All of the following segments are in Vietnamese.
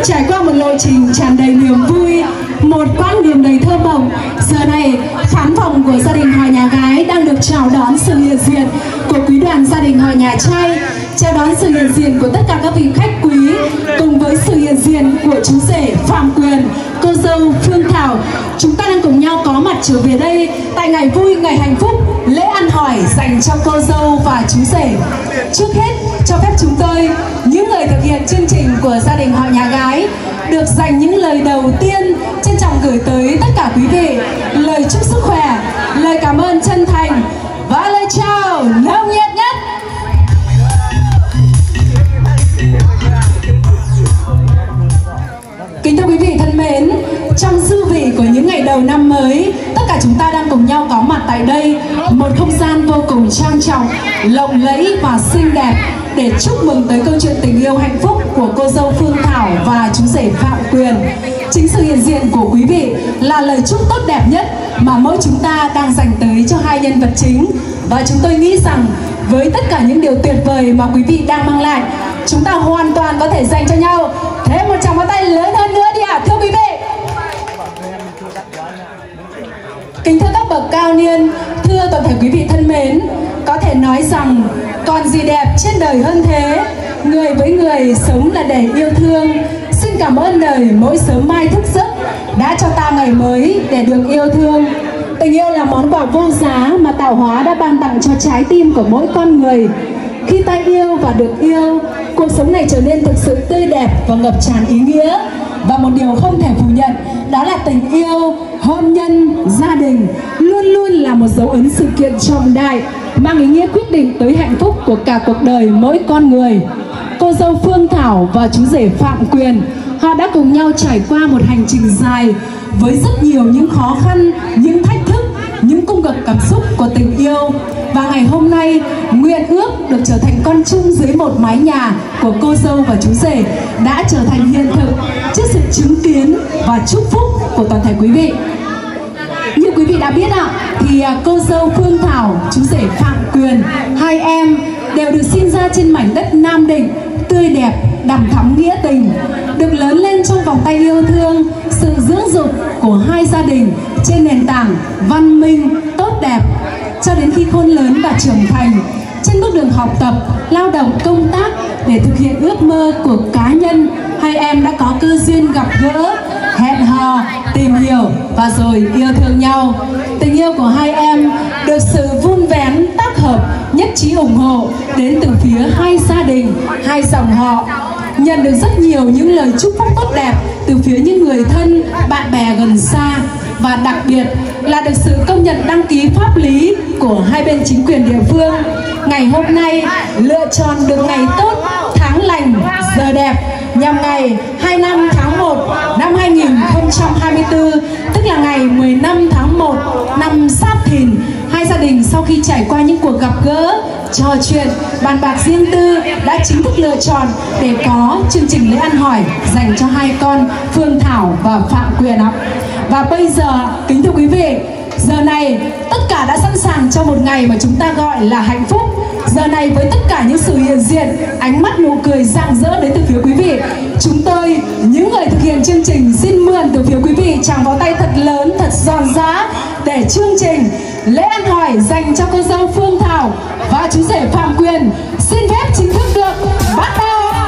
Trải qua một lộ trình tràn đầy niềm vui, một quãng đường đầy thơ mộng, giờ này khán phòng của gia đình họ nhà gái đang được chào đón sự hiện diện của quý đoàn gia đình họ nhà trai, chào đón sự hiện diện của tất cả các vị khách quý, cùng với sự hiện diện của chú rể Phạm Quyền, cô dâu Phương Thảo. Chúng ta đang cùng nhau có mặt trở về đây tại ngày vui, ngày hạnh phúc, lễ ăn hỏi dành cho cô dâu và chú rể. Trước hết, cho phép chúng tôi, những người thực hiện chương trình của gia đình họ nhà gái, được dành những lời đầu tiên trân trọng gửi tới tất cả quý vị, lời chúc sức khỏe, lời cảm ơn chân thành và lời chào nồng nhiệt nhất. Kính thưa quý vị thân mến, trong dư vị của những ngày đầu năm mới, tất cả chúng ta đang cùng nhau có mặt tại đây, một không gian vô cùng trang trọng, lộng lẫy và xinh đẹp để chúc mừng tới câu chuyện tình yêu hạnh phúc của cô dâu Phương Thảo và chú rể Phạm Quyền. Chính sự hiện diện của quý vị là lời chúc tốt đẹp nhất mà mỗi chúng ta đang dành tới cho hai nhân vật chính. Và chúng tôi nghĩ rằng với tất cả những điều tuyệt vời mà quý vị đang mang lại, chúng ta hoàn toàn có thể dành cho nhau thêm một tràng pháo tay lớn hơn nữa đi ạ, thưa quý vị. Kính thưa các bậc cao niên, thưa toàn thể quý vị thân mến, có thể nói rằng còn gì đẹp trên đời hơn thế. Người với người sống là để yêu thương. Xin cảm ơn đời mỗi sớm mai thức giấc đã cho ta ngày mới để được yêu thương. Tình yêu là món quà vô giá mà tạo hóa đã ban tặng cho trái tim của mỗi con người. Khi ta yêu và được yêu, cuộc sống này trở nên thực sự tươi đẹp và ngập tràn ý nghĩa. Và một điều không thể phủ nhận, đó là tình yêu, hôn nhân, gia đình luôn luôn là một dấu ấn sự kiện trọng đại, mang ý nghĩa quyết định tới hạnh phúc của cả cuộc đời mỗi con người. Cô dâu Phương Thảo và chú rể Phạm Quyền, họ đã cùng nhau trải qua một hành trình dài với rất nhiều những khó khăn, những thách thức, những cung bậc cảm xúc của tình yêu. Và ngày hôm nay, nguyện ước được trở thành con chung dưới một mái nhà của cô dâu và chú rể đã trở thành hiện thực trước sự chứng kiến và chúc phúc của toàn thể quý vị. Như quý vị đã biết ạ, thì cô dâu Phương Thảo, chú rể Phạm Quyền, hai em đều được sinh ra trên mảnh đất Nam Định tươi đẹp, đằm thắm nghĩa tình, được lớn lên trong vòng tay yêu thương, sự dưỡng dục của hai gia đình trên nền tảng văn minh, tốt đẹp. Cho đến khi khôn lớn và trưởng thành, trên bước đường học tập, lao động, công tác để thực hiện ước mơ của cá nhân, hai em đã có cơ duyên gặp gỡ, hẹn hò, tìm hiểu và rồi yêu thương nhau. Tình yêu của hai em được sự vun vén, tác hợp, nhất trí ủng hộ đến từ phía hai gia đình, hai dòng họ. Nhận được rất nhiều những lời chúc phúc tốt đẹp từ phía những người thân, bạn bè gần xa. Và đặc biệt là được sự công nhận đăng ký pháp lý của hai bên chính quyền địa phương. Ngày hôm nay lựa chọn được ngày tốt, tháng lành, giờ đẹp nhằm ngày 25 tháng 1 năm 2024, tức là ngày 15 tháng 1 năm Giáp Thìn. Hai gia đình sau khi trải qua những cuộc gặp gỡ, trò chuyện, bàn bạc riêng tư đã chính thức lựa chọn để có chương trình lễ ăn hỏi dành cho hai con Phương Thảo và Phạm Quyền ạ. Và bây giờ, kính thưa quý vị, giờ này tất cả đã sẵn sàng cho một ngày mà chúng ta gọi là hạnh phúc. Giờ này với tất cả những sự hiện diện, ánh mắt nụ cười rạng rỡ đến từ phía quý vị, chúng tôi, những người thực hiện chương trình, xin mượn từ phía quý vị tràng pháo tay thật lớn, thật giòn giã để chương trình lễ ăn hỏi dành cho cô dâu Phương Thảo và chú rể Phạm Quyền xin phép chính thức được bắt đầu.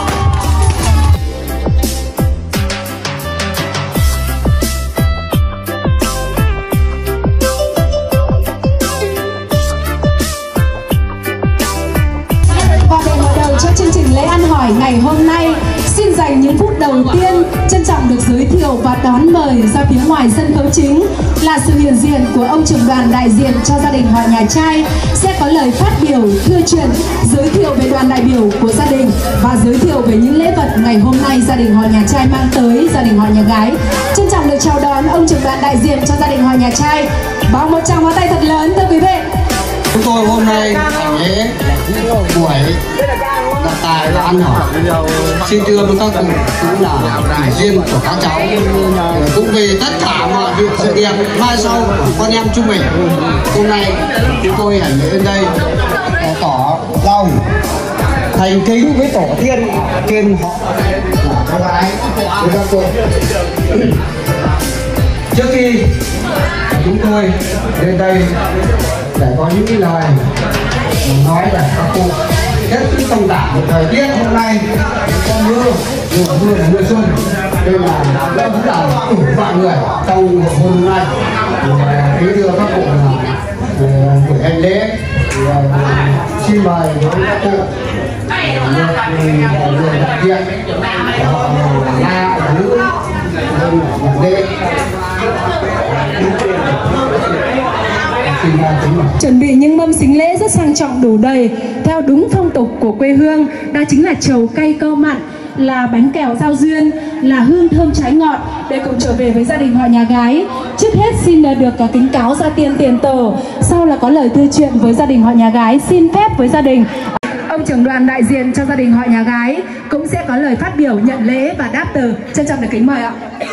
Lễ ăn hỏi ngày hôm nay, xin dành những phút đầu tiên trân trọng được giới thiệu và đón mời ra phía ngoài sân khấu chính là sự hiện diện của ông trưởng đoàn đại diện cho gia đình họ nhà trai sẽ có lời phát biểu thưa chuyện, giới thiệu về đoàn đại biểu của gia đình và giới thiệu về những lễ vật ngày hôm nay gia đình họ nhà trai mang tới gia đình họ nhà gái. Trân trọng được chào đón ông trưởng đoàn đại diện cho gia đình họ nhà trai bằng một tràng pháo tay thật lớn thưa quý vị. Chúng tôi hôm nay lễ buổi đặt tài và ăn hỏi xin thưa với các cụ cũng là ủy viên của các cháu, cũng vì tất cả mọi việc sự việc mai sau của con em chúng mình. Hôm nay chúng tôi hãy đến đây tỏ lòng thành kính với tổ tiên trên họ là cháu gái của các cô. Trước khi chúng tôi lên đây để có những lời nói là các cô hết sức thông cảm một thời tiết hôm nay có mưa là mưa xuân, nên là đã cũng là vài người trong một hôm nay kính thưa các cụ là buổi hành lễ xin mời với các cụ người đại diện họ là nữ nhận lễ. Chuẩn bị những mâm sính lễ rất sang trọng đủ đầy theo đúng phong tục của quê hương, đó chính là trầu cay cơm mặn, là bánh kẹo giao duyên, là hương thơm trái ngọt để cùng trở về với gia đình họ nhà gái. Trước hết xin được kính cáo gia tiên tiền tờ, sau là có lời tư chuyện với gia đình họ nhà gái. Xin phép với gia đình, ông trưởng đoàn đại diện cho gia đình họ nhà gái cũng sẽ có lời phát biểu nhận lễ và đáp từ. Trân trọng được kính mời ạ.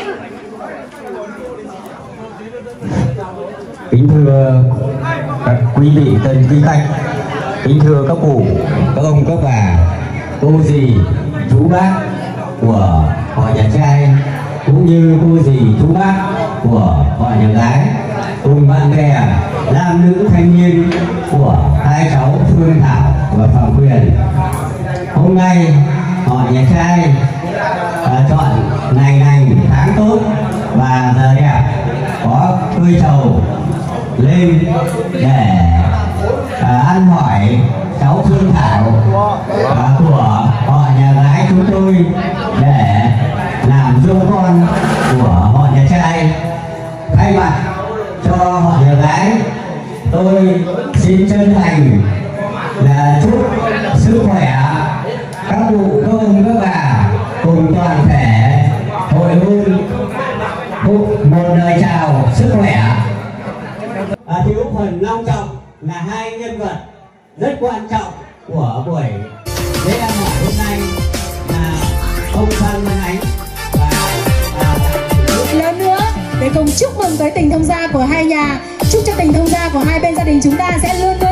Kính thưa các quý vị tân quý khách, kính thưa các cụ, các ông, các bà, cô dì, chú bác của họ nhà trai, cũng như cô dì, chú bác của họ nhà gái, cùng bạn bè, nam nữ thanh niên của hai cháu Phương Thảo và Phạm Quyền. Hôm nay họ nhà trai chọn ngày lành tháng tốt và giờ đẹp, có cưới trầu lên để ăn hỏi cháu Phương Thảo của họ nhà gái chúng tôi để làm dâu con của họ nhà trai. Thay mặt cho họ nhà gái, tôi xin chân thành là chúc sức khỏe các cụ, các ông, các bà cùng toàn thể hội hôn một lời chào sức khỏe. Thiếu phần long trọng là hai nhân vật rất quan trọng của buổi lễ ăn hỏi hôm nay là ông Phan Văn Ánh và lớn nữa để cùng chúc mừng tới tình thông gia của hai nhà, chúc cho tình thông gia của hai bên gia đình chúng ta sẽ luôn luôn